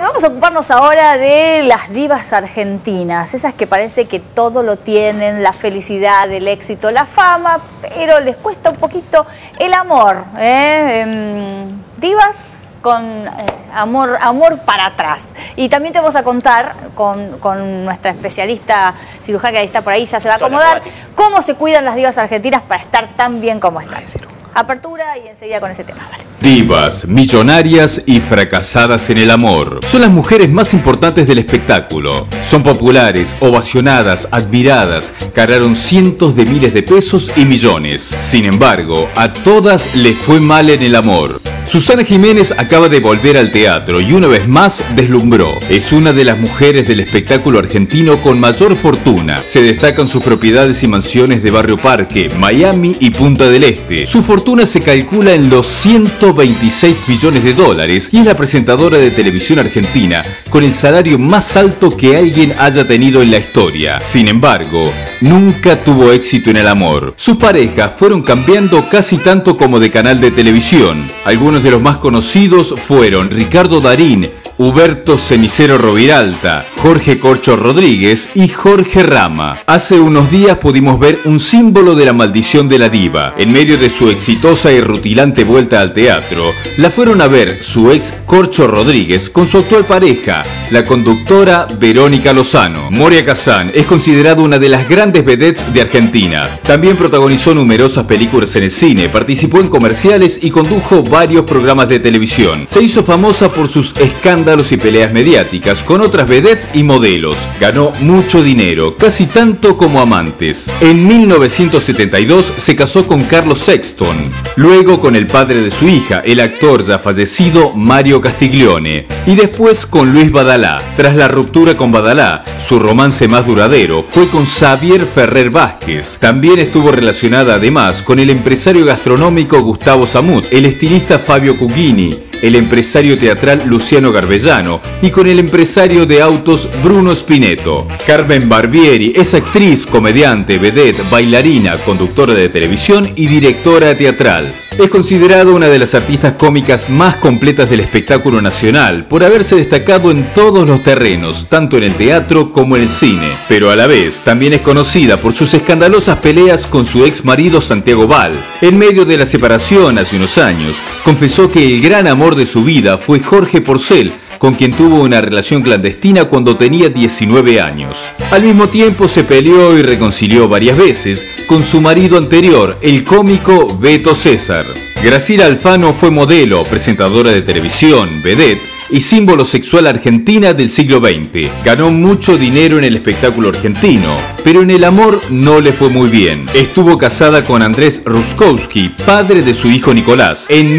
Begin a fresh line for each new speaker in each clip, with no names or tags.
vamos a ocuparnos ahora de las divas argentinas, esas que parece que todo lo tienen, la felicidad, el éxito, la fama, pero les cuesta un poquito el amor. Divas con amor para atrás. Y también te vamos a contar con nuestra especialista cirujana que está por ahí, ya se va a acomodar, cómo se cuidan las divas argentinas para estar tan bien como están. Apertura y enseguida con ese tema. Vale.
Divas, millonarias y fracasadas en el amor. Son las mujeres más importantes del espectáculo. Son populares, ovacionadas, admiradas, ganaron cientos de miles de pesos y millones. Sin embargo, a todas les fue mal en el amor. Susana Jiménez acaba de volver al teatro y una vez más deslumbró. Es una de las mujeres del espectáculo argentino con mayor fortuna. Se destacan sus propiedades y mansiones de Barrio Parque, Miami y Punta del Este. Su fortuna se calcula en los 126 millones de dólares y es la presentadora de televisión argentina con el salario más alto que alguien haya tenido en la historia. Sin embargo, nunca tuvo éxito en el amor. Sus parejas fueron cambiando casi tanto como de canal de televisión. Algunos de los más conocidos fueron Ricardo Darín, Huberto Cenicero Roviralta, Jorge Corcho Rodríguez y Jorge Rama. Hace unos días pudimos ver un símbolo de la maldición de la diva. En medio de su exitosa y rutilante vuelta al teatro, la fueron a ver su ex Corcho Rodríguez con su actual pareja, la conductora Verónica Lozano. Moria Kazan es considerada una de las grandes vedettes de Argentina. También protagonizó numerosas películas en el cine, participó en comerciales y condujo varios programas de televisión. Se hizo famosa por sus escándalos y peleas mediáticas con otras vedettes y modelos. Ganó mucho dinero, casi tanto como amantes. En 1972 se casó con Carlos Sexton, luego con el padre de su hija, el actor ya fallecido Mario Castiglione, y después con Luis Badalá. Tras la ruptura con Badalá, su romance más duradero fue con Xavier Ferrer Vázquez. También estuvo relacionada además con el empresario gastronómico Gustavo Samut, el estilista Fabio Cughini, el empresario teatral Luciano Garbellano y con el empresario de autos Bruno Spinetto. Carmen Barbieri es actriz, comediante, vedette, bailarina, conductora de televisión y directora teatral. Es considerada una de las artistas cómicas más completas del espectáculo nacional por haberse destacado en todos los terrenos, tanto en el teatro como en el cine. Pero a la vez también es conocida por sus escandalosas peleas con su ex marido Santiago Val. En medio de la separación hace unos años, confesó que el gran amor de su vida fue Jorge Porcel, con quien tuvo una relación clandestina cuando tenía 19 años. Al mismo tiempo se peleó y reconcilió varias veces con su marido anterior, el cómico Beto César. Graciela Alfano fue modelo, presentadora de televisión, vedette y símbolo sexual argentina del siglo XX. Ganó mucho dinero en el espectáculo argentino, pero en el amor no le fue muy bien. Estuvo casada con Andrés Ruskowski, padre de su hijo Nicolás. En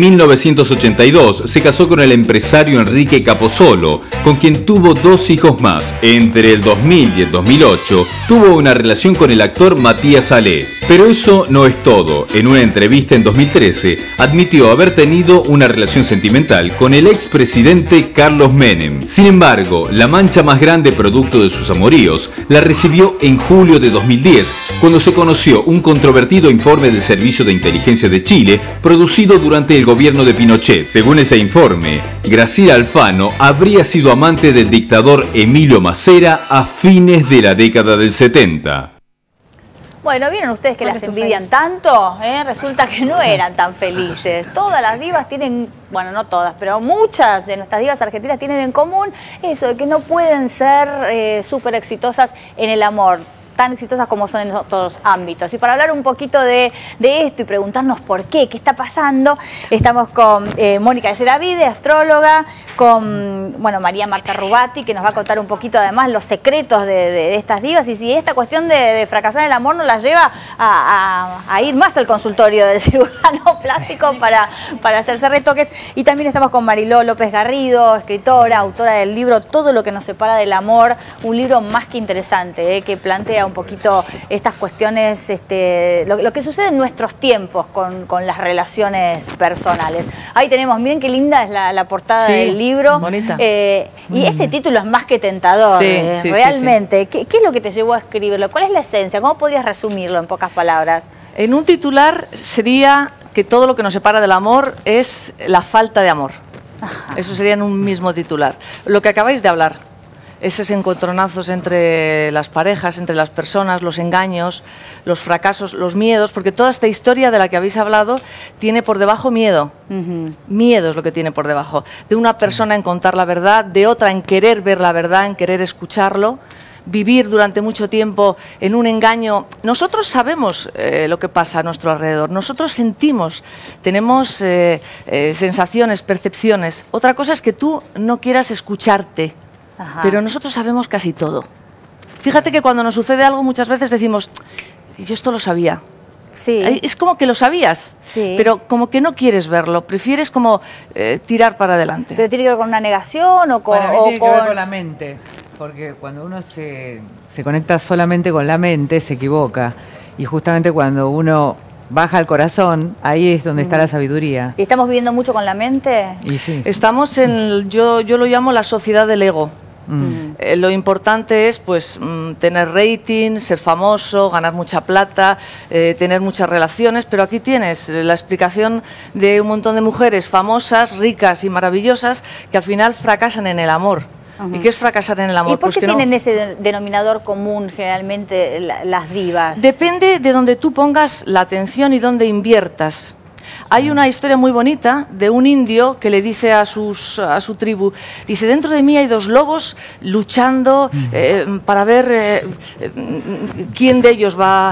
1982 se casó con el empresario Enrique Capozolo, con quien tuvo 2 hijos más. Entre el 2000 y el 2008 tuvo una relación con el actor Matías Alé. Pero eso no es todo. En una entrevista en 2013 admitió haber tenido una relación sentimental con el expresidente Carlos Menem. Sin embargo, la mancha más grande producto de sus amoríos la recibió en julio de 2010, cuando se conoció un controvertido informe del Servicio de Inteligencia de Chile producido durante el gobierno de Pinochet. Según ese informe, Graciela Alfano habría sido amante del dictador Emilio Macera a fines de la década del 70.
Bueno, ¿vieron ustedes que las envidian tanto? Resulta que no eran tan felices. Todas las divas tienen, bueno, no todas, pero muchas de nuestras divas argentinas tienen en común eso, de que no pueden ser súper exitosas en el amor, tan exitosas como son en otros ámbitos. Y para hablar un poquito de esto y preguntarnos por qué está pasando, estamos con Mónica de Ceravide, astróloga, con María Marta Rubati, que nos va a contar un poquito además los secretos de estas divas y si esta cuestión de fracasar en el amor nos las lleva a ir más al consultorio del cirujano plástico para hacerse retoques. Y también estamos con Mariló López Garrido, escritora, autora del libro Todo lo que nos separa del amor, un libro más que interesante, que plantea un poquito estas cuestiones, lo que sucede en nuestros tiempos con las relaciones personales. Ahí tenemos, miren qué linda es la portada del libro.
Bonita.
Y ese título es más que tentador, realmente. Sí. ¿Qué es lo que te llevó a escribirlo? ¿Cuál es la esencia? ¿Cómo podrías resumirlo en pocas palabras?
En un titular sería que todo lo que nos separa del amor es la falta de amor.
Ajá.
Eso sería en un mismo titular. Lo que acabáis de hablar, esos encontronazos entre las parejas, entre las personas, los engaños, los fracasos, los miedos, porque toda esta historia de la que habéis hablado tiene por debajo miedo. Miedo es lo que tiene por debajo. De una persona en contar la verdad, de otra en querer ver la verdad, en querer escucharlo. Vivir durante mucho tiempo en un engaño. Nosotros sabemos lo que pasa a nuestro alrededor, nosotros sentimos, tenemos sensaciones, percepciones. Otra cosa es que tú no quieras escucharte, pero nosotros sabemos casi todo. Fíjate que cuando nos sucede algo muchas veces decimos, yo esto lo sabía.
Sí.
Es como que lo sabías,
sí,
pero como que no quieres verlo, prefieres como tirar para adelante.
¿Pero tiene que ver con una negación o con...?
Para mí tiene que ver con la mente. Porque cuando uno se conecta solamente con la mente, se equivoca. Y justamente cuando uno baja al corazón, ahí es donde está la sabiduría.
¿Y estamos viviendo mucho con la mente?
Y sí.
Estamos en, yo lo llamo la sociedad del ego. Lo importante es pues tener rating, ser famoso, ganar mucha plata, tener muchas relaciones, pero aquí tienes la explicación de un montón de mujeres famosas, ricas y maravillosas que al final fracasan en el amor. ¿Y qué es fracasar en el amor?
¿Y por qué
pues
tienen ese denominador común generalmente las divas?
Depende de donde tú pongas la atención y donde inviertas. Hay una historia muy bonita de un indio que le dice a su tribu, dice, dentro de mí hay dos lobos luchando para ver quién de ellos va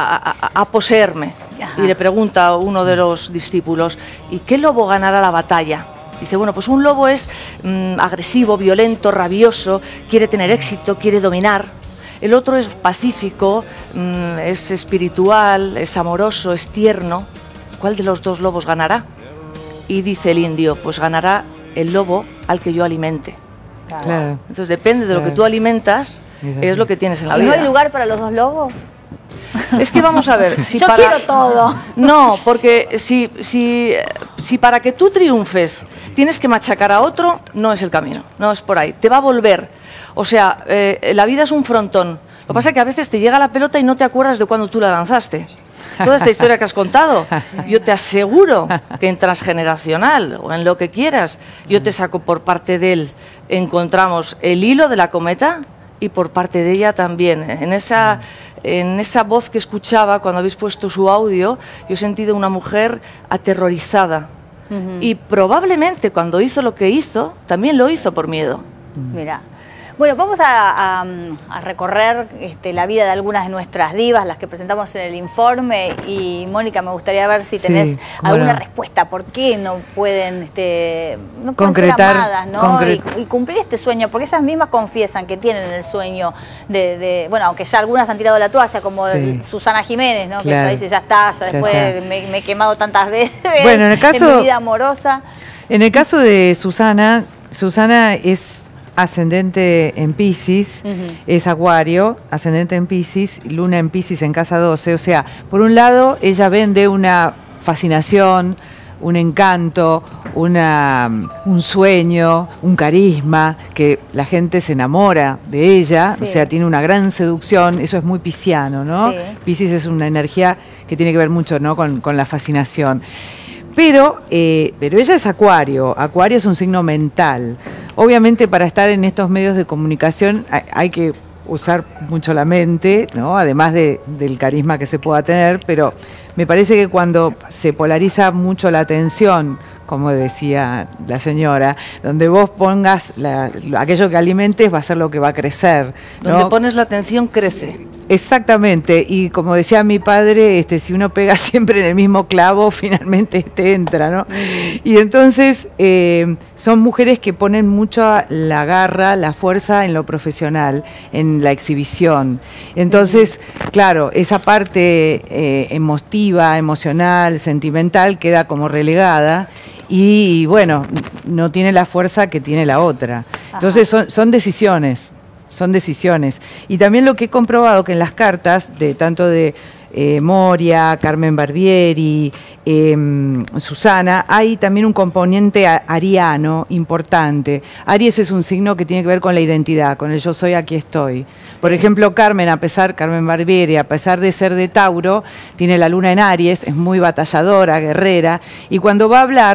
a poseerme. Y le pregunta a uno de los discípulos, ¿y qué lobo ganará la batalla? Dice, bueno, pues un lobo es agresivo, violento, rabioso, quiere tener éxito, quiere dominar. El otro es pacífico, es espiritual, es amoroso, es tierno. ¿Cuál de los dos lobos ganará? Y dice el indio, pues ganará el lobo al que yo alimente.
Claro.
Entonces depende de lo que tú alimentas, es lo que tienes en la vida.
¿Y no hay lugar para los dos lobos?
Es que vamos a ver, si
yo quiero todo.
No, porque si para que tú triunfes tienes que machacar a otro, no es el camino, no es por ahí, te va a volver. O sea, la vida es un frontón. Lo que pasa es que a veces te llega la pelota y no te acuerdas de cuando tú la lanzaste. Toda esta historia que has contado, yo te aseguro que en transgeneracional o en lo que quieras, yo te saco por parte de él, encontramos el hilo de la cometa y por parte de ella también. En esa voz que escuchaba cuando habéis puesto su audio, yo he sentido una mujer aterrorizada. Y probablemente cuando hizo lo que hizo, también lo hizo por miedo.
Mira. Bueno, vamos a recorrer la vida de algunas de nuestras divas, las que presentamos en el informe. Y Mónica, me gustaría ver si tenés alguna respuesta. ¿Por qué no pueden, no pueden ser amadas, ¿no? Y cumplir este sueño? Porque ellas mismas confiesan que tienen el sueño bueno, aunque ya algunas han tirado la toalla, como Susana Jiménez, ¿no? Que ya dice, ya está, ya después me he quemado tantas veces bueno, en mi vida amorosa.
En el caso de Susana es ascendente en Piscis, es Acuario, ascendente en Piscis, Luna en Piscis en casa 12. O sea, por un lado, ella vende una fascinación, un encanto, un sueño, un carisma, que la gente se enamora de ella, o sea, tiene una gran seducción, eso es muy pisciano, ¿no? Piscis es una energía que tiene que ver mucho, ¿no? con la fascinación. Pero ella es Acuario. Acuario es un signo mental. Obviamente para estar en estos medios de comunicación hay que usar mucho la mente, ¿no? Además del carisma que se pueda tener, pero me parece que cuando se polariza mucho la atención, como decía la señora, donde vos pongas aquello que alimentes va a ser lo que va a crecer, ¿no?
Donde pones la atención crece.
Exactamente, y como decía mi padre, si uno pega siempre en el mismo clavo, finalmente entra, ¿no? Y entonces son mujeres que ponen mucho la garra, la fuerza en lo profesional, en la exhibición. Entonces, claro, esa parte emotiva, emocional, sentimental queda como relegada y, bueno, no tiene la fuerza que tiene la otra. Entonces son decisiones. Son decisiones. Y también lo que he comprobado que en las cartas, tanto de Moria, Carmen Barbieri, Susana, hay también un componente ariano importante. Aries es un signo que tiene que ver con la identidad, con el yo soy, aquí estoy. Por ejemplo, Carmen Barbieri, a pesar de ser de Tauro, tiene la luna en Aries, es muy batalladora, guerrera, y cuando va a hablar,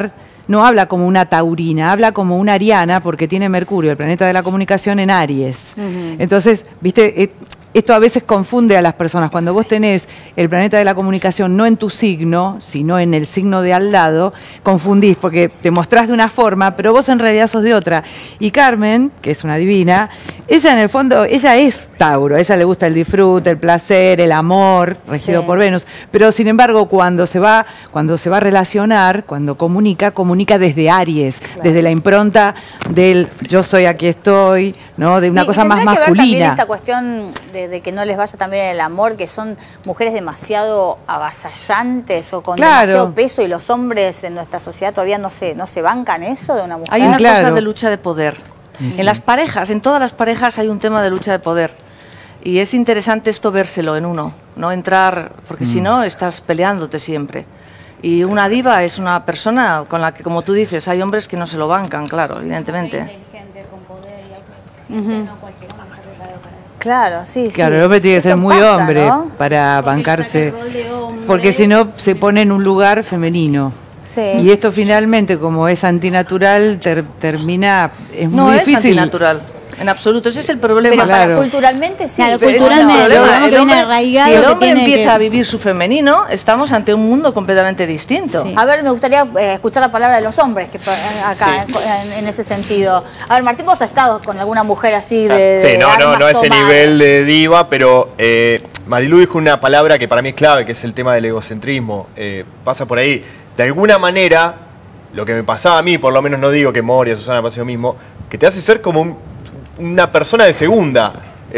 no habla como una taurina, habla como una ariana porque tiene Mercurio, el planeta de la comunicación, en Aries. Entonces, viste, esto a veces confunde a las personas. Cuando vos tenés el planeta de la comunicación no en tu signo, sino en el signo de al lado, confundís porque te mostrás de una forma, pero vos en realidad sos de otra. Y Carmen, que es una divina, ella en el fondo, ella es Tauro, a ella le gusta el disfrute, el placer, el amor, regido por Venus, pero sin embargo cuando se va a relacionar, cuando comunica desde Aries, desde la impronta del yo soy, aquí estoy, ¿no? De una cosa más masculina.
Que ver también esta cuestión de que no les vaya también el amor, que son mujeres demasiado avasallantes o con demasiado peso, y los hombres en nuestra sociedad todavía no se bancan eso de una mujer.
Hay una cosa de lucha de poder. En las parejas, en todas las parejas hay un tema de lucha de poder. Y es interesante esto vérselo en uno, no entrar, porque si no estás peleándote siempre. Y una diva es una persona con la que, como tú dices, hay hombres que no se lo bancan, claro, evidentemente.
Inteligente, con poder y autosuficiente, no cualquier hombre está preparado para eso.
Claro, sí, sí.
Claro, el hombre tiene que ser muy hombre, ¿no? Para
porque
bancarse, porque si no se pone en un lugar femenino.
Sí.
Y esto finalmente, como es antinatural, termina, es muy difícil.
No es antinatural, en absoluto, ese es el problema.
Pero culturalmente sí.
Claro,
Ese es el
culturalmente,
problema.
¿no? Que viene arraigado,
Si el
que
hombre
tiene
empieza
que-
a vivir su femenino, estamos ante un mundo completamente distinto.
Sí.
A ver, me gustaría escuchar la palabra de los hombres que acá, en ese sentido. A ver, Martín, vos has estado con alguna mujer así de
Sí, no
armas
ese
tomadas.
nivel de diva, pero Marilu dijo una palabra que para mí es clave, que es el tema del egocentrismo. Pasa por ahí. De alguna manera, lo que me pasaba a mí, por lo menos no digo que Moria, Susana pase lo mismo, que te hace ser como una persona de segunda.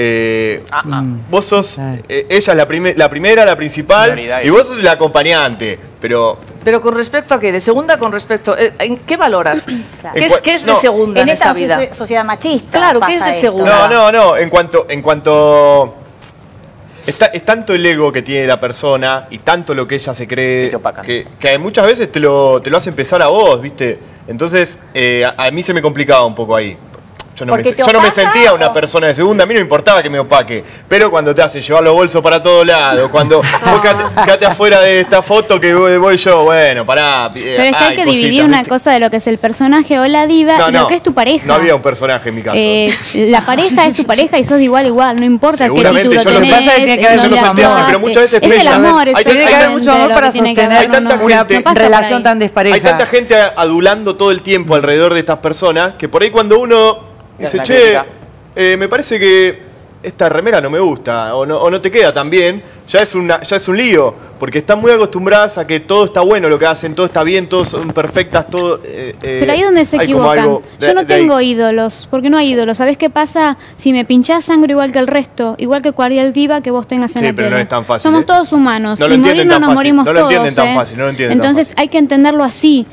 Vos sos, ella es la primera, la principal,
Prioridad.
y vos sos la acompañante, pero...
Pero con respecto a qué, de segunda con respecto, ¿en qué valoras?
Claro.
¿Qué es de
No,
segunda en esta vida?
sociedad machista.
Claro, ¿qué
pasa
es de
esto.
segunda?
No, en cuanto es tanto el ego que tiene la persona y tanto lo que ella se cree
Que te opacan.
que muchas veces te lo hace empezar a vos, ¿viste? Entonces, a mí se me complicaba un poco ahí. Yo no
¿Porque te
me
opaca
sentía una
o?
persona de segunda, a mí no me importaba que me opaque, pero cuando te hacen llevar los bolsos para todos lados, cuando vos quedate afuera de esta foto que voy yo, bueno, pará.
Pero es que hay que dividir una cosa de lo que es el personaje o la diva y lo que es tu pareja.
No había un personaje en mi caso.
La pareja es tu pareja y sos de igual a igual, no importa qué
Seguramente,
título
yo lo
tenés,
sé. Pasa que tiene que haber
dónde
mucho amor,
actuás,
pero muchas veces
es el
pesa.
amor,
Hay
Tiene que haber mucho amor para sostener
Hay tanta gente-
pasa por
relación
ahí.
tan despareja.
Hay tanta gente adulando todo el tiempo alrededor de estas personas que por ahí cuando uno dice,
Una
che,
crítica.
me parece que esta remera no me gusta o no te queda tan bien, ya es un lío, porque están muy acostumbradas a que todo está bueno lo que hacen, todo está bien, todos son perfectas, todo...
Pero ahí es donde se
hay como
equivocan.
algo
Yo no
de ahí.
tengo ídolos, porque no hay ídolos. ¿Sabés qué pasa? Si me pinchás sangre igual que el resto, igual que cualquier diva que vos tengas en
Sí,
la
pero
tele.
no es tan fácil,
Somos
¿eh?
todos humanos.
No lo
y
entienden
morirnos
tan
nos
fácil,
morimos
no lo
todos.
entienden tan fácil, no lo entienden tan
Entonces
fácil.
hay que entenderlo así.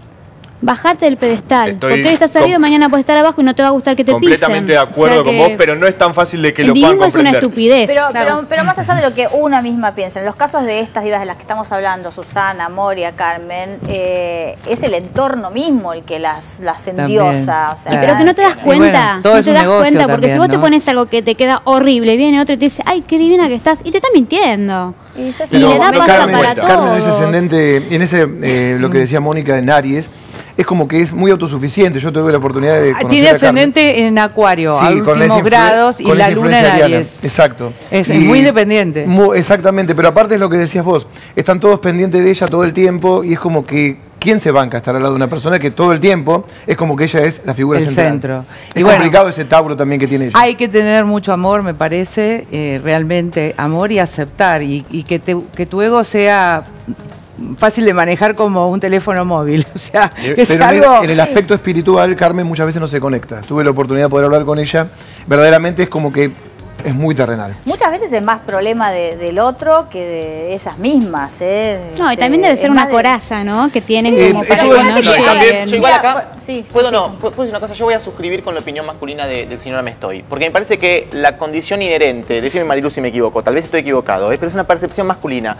Bajate del pedestal,
Estoy
porque hoy estás arriba y mañana puedes estar abajo y no te va a gustar que te pisen.
Completamente de acuerdo
O sea
con
que
vos, pero no es tan fácil de que
el
lo puedan
divismo es una
comprender.
estupidez.
Pero más allá de lo que una misma piensa, en los casos de estas divas de las que estamos hablando, Susana, Moria, Carmen, es el entorno mismo el que las endiosa. O sea,
Y pero que no te das
Y bueno,
cuenta,
todo
no
es
te
un
das
negocio
cuenta, porque
también,
si vos te
¿no?
pones algo que te queda horrible, viene otro y te dice, ay, qué divina que estás, y te está mintiendo.
Y yo
Y
sí,
le
no,
da
no
pasa
Carmen,
para
cuenta.
todos.
Carmen en ese ascendente, en ese lo que decía Mónica en Aries, es como que es muy autosuficiente. Yo tuve la oportunidad de conocer
Tiene
a Carmen.
ascendente en Acuario,
Sí,
a
con esa
últimos grados, y
con
la
esa
luna en
influencia ariana.
Aries.
Exacto.
Es
Y
muy independiente.
Exactamente, pero aparte es lo que decías vos, están todos pendientes de ella todo el tiempo y es como que, ¿quién se banca estar al lado de una persona que todo el tiempo es como que ella es la figura
El
central?
centro.
Es
Y bueno,
complicado ese Tauro también que tiene ella.
Hay que tener mucho amor, me parece, realmente amor y aceptar, y que tu ego sea fácil de manejar como un teléfono móvil. O sea, es
Pero
algo...
en el aspecto espiritual, Carmen muchas veces no se conecta. Tuve la oportunidad de poder hablar con ella. Verdaderamente es como que es muy terrenal.
Muchas veces es más problema del otro que de ellas mismas.
No, y también debe ser
Es
una
más de-
coraza, ¿no? Que tienen
Sí,
como
pero
para que
fíjate
no
que
lleguen.
también, yo igual
Mira,
acá,
sí,
¿puedo
sí.
decir una cosa? Yo voy a suscribir con la opinión masculina del señor Amestoy, porque me parece que la condición inherente, decime Marilu si me equivoco, tal vez estoy equivocado, pero es una percepción masculina,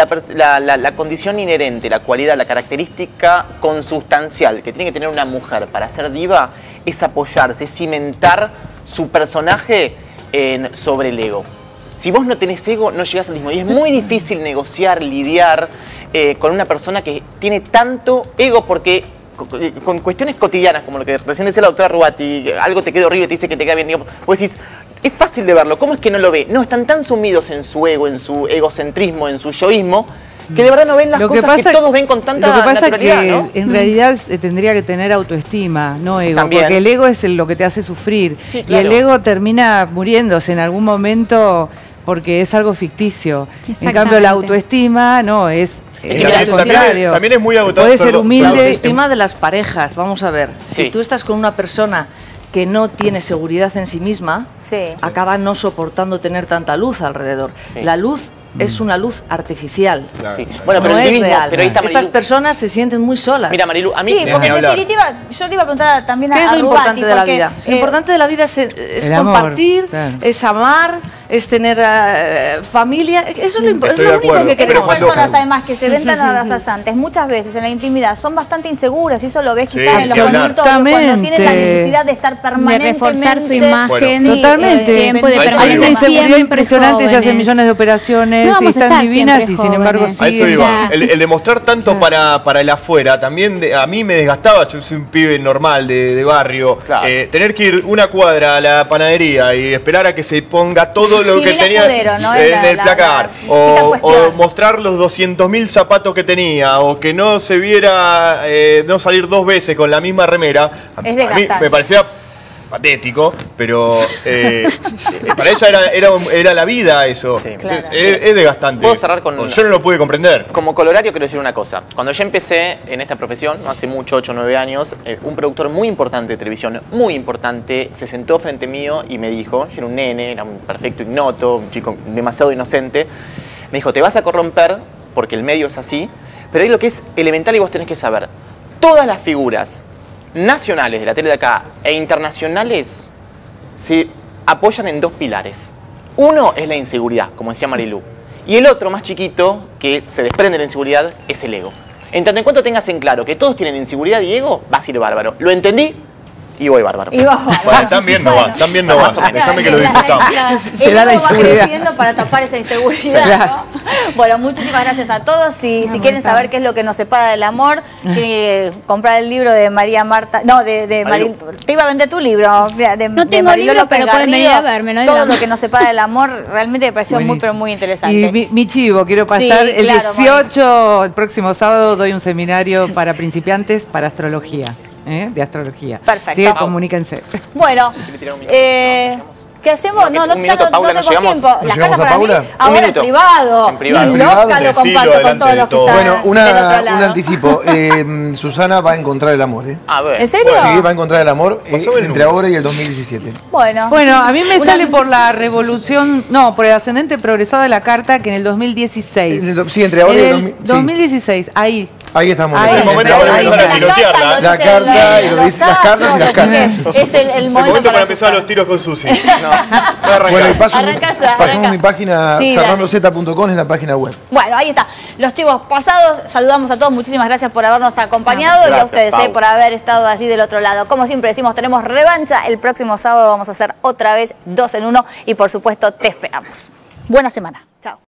la condición inherente, la cualidad, la característica consustancial que tiene que tener una mujer para ser diva es apoyarse, es cimentar su personaje sobre el ego. Si vos no tenés ego, no llegás al mismo. Y es muy difícil negociar, lidiar con una persona que tiene tanto ego, porque con cuestiones cotidianas, como lo que recién decía la doctora Rubati, algo te queda horrible, te dice que te queda bien, digamos, vos decís, es fácil de verlo, ¿cómo es que no lo ve? No, están tan sumidos en su ego, en su egocentrismo, en su yoísmo, que de verdad no ven las cosas que todos ven con tanta naturalidad. Lo que pasa es que
¿no? En realidad tendría que tener autoestima, no ego. También. Porque el ego es lo que te hace sufrir. Sí, claro. Y el ego termina muriéndose en algún momento porque es algo ficticio. En cambio, la autoestima no es...
También es muy agotador.
Puede ser humilde. La autoestima de las parejas, vamos a ver. Sí. Si tú estás con una persona que no tiene seguridad en sí misma, acaba no soportando tener tanta luz alrededor. Sí. La luz es una luz artificial. Claro. Sí. Bueno, pero no es real. Pero estas personas se sienten muy solas.
Mira, Marilu, a mí...
Sí, porque en definitiva, yo le iba a preguntar también a
¿qué es lo importante de la vida? Lo importante de la vida es compartir, es amar, es tener familia. Eso es lo único que queremos.
Hay personas, además, que se ven tan avasallantes, muchas veces en la intimidad, son bastante inseguras, y eso lo ves quizás en los consultorios, cuando tienen la necesidad de estar permanentemente...
De reforzar su imagen.
Bueno. Totalmente.
Tiempo de
hay una inseguridad impresionante, se hacen millones de operaciones, y están divinas y sin embargo
sí. A eso iba. El demostrar tanto para el afuera, también a mí me desgastaba. Yo soy un pibe normal de barrio. Claro. Tener que ir una cuadra a la panadería y esperar a que se ponga todo lo que tenía escudero, ¿no? en el placar. O mostrar los 200.000 zapatos que tenía. O que no se viera, no salir 2 veces con la misma remera. A mí me parecía patético, pero para ella era la vida eso. Sí, claro. Es desgastante.
¿Puedo cerrar con...?
Yo no lo pude comprender.
Como colorario quiero decir una cosa. Cuando yo empecé en esta profesión, hace mucho, 8 o 9 años, un productor muy importante de televisión, muy importante, se sentó frente mío y me dijo, yo era un nene, era un perfecto ignoto, un chico demasiado inocente, me dijo, te vas a corromper porque el medio es así, pero ahí lo que es elemental y vos tenés que saber, todas las figuras nacionales de la tele de acá e internacionales se apoyan en 2 pilares. Uno es la inseguridad, como decía Marilu, y el otro, más chiquito, que se desprende de la inseguridad, es el ego. En tanto en cuanto tengas en claro que todos tienen inseguridad y ego, vas a ir bárbaro. Lo entendí y voy bárbaro.
Bueno, también no vas, también no vas. Déjame que lo discutamos.
El ego va creciendo para tapar esa inseguridad, claro. ¿No? Bueno, muchísimas gracias a todos. Si quieren saber qué es lo que nos separa del amor, tienen que comprar el libro de María Marta. No, de Marilu. Te iba a vender tu libro.
No tengo libro, pero pueden venir a verme. ¿No?
Todo lo que nos separa del amor realmente me pareció muy, pero muy interesante.
Y mi chivo, quiero pasar. Sí, el 18, el próximo sábado, doy un seminario para principiantes para astrología. De astrología.
Perfecto.
Sí, comuníquense.
Bueno, ¿qué hacemos? No tenemos tiempo.
¿Las cartas para Paula?
Mí, ahora en privado.
En privado.
Ni loca lo comparto con todos los que están.
Bueno, un anticipo. Susana va a encontrar el amor.
A ver.
¿En serio?
Sí, va a encontrar el amor entre ahora y el 2017.
Bueno,
a mí me sale por la revolución, por el ascendente progresado de la carta, que en el 2016.
Sí, entre ahora y el
2016, ahí.
Ahí estamos.
Es el momento para empezar a tirotearla.
La carta y las cartas y las cartas.
Es el momento
para empezar los tiros con Susi.
Bueno, y pasamos mi página, fernandozeta.com, es la página web.
Bueno, ahí está. Los chivos pasados, saludamos a todos. Muchísimas gracias por habernos acompañado y a ustedes por haber estado allí del otro lado. Como siempre decimos, tenemos revancha. El próximo sábado vamos a hacer otra vez 2 en 1 y por supuesto te esperamos. Buena semana. Chao.